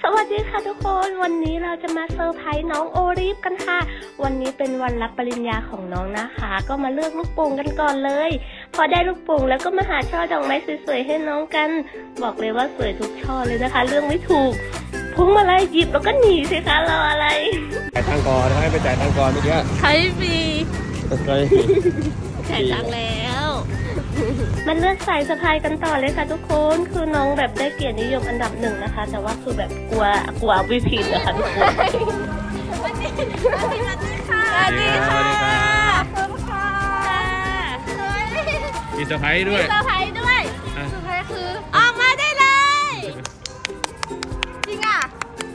วัสดีค่ะทุกคนวันนี้เราจะมาเซอร์ไพรส์น้องโอลิฟกันค่ะวันนี้เป็นวันรับปริญญาของน้องนะคะก็มาเลือกลูกโป่งกันก่อนเลยพอได้ลูกโป่งแล้วก็มาหาช่อดอกไม้สวยๆให้น้องกันบอกเลยว่าสวยทุกช่อเลยนะคะเรื่องไม่ถูกพุ่งมาเลยหยิบแล้วก็หนีสิคะรออะไรจ่ายตังค์ก่อนให้ไปจ่ายตังค์ก่อนเมื่อกี้ใช้ฟรีจ่ายตังค์แล้วมันเลือกสายสะพายกันต่อเลยค่ะทุกคนคือน้องแบบได้เกียรตินิยมอันดับ1นะคะแต่ว่าคือแบบกลัววิผิดนะคะทุกคนสวัสดีค่ะสวัสดีค่ะมีเซอร์ไพรส์ด้วยเซอร์ไพรส์ด้วยเซอร์ไพรส์คือออกมาได้เลยจริงอ่ะ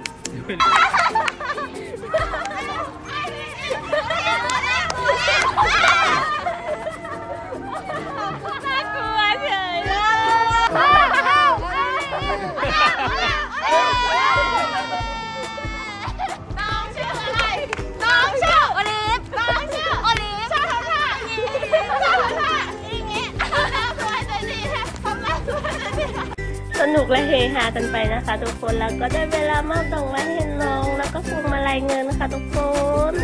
สนุกและเฮฮากันไปนะคะทุกคนแล้วก็ได้เวลามอบดอกไม้ให้น้องแล้วก็พวงมาลัยเงินนะคะทุกคน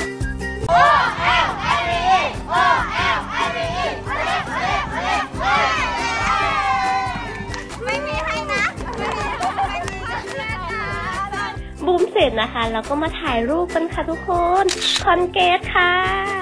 ไม่มีให้นะบูมเสร็จนะคะแล้วก็มาถ่ายรูปกันค่ะทุกคนคอนเกตค่ะ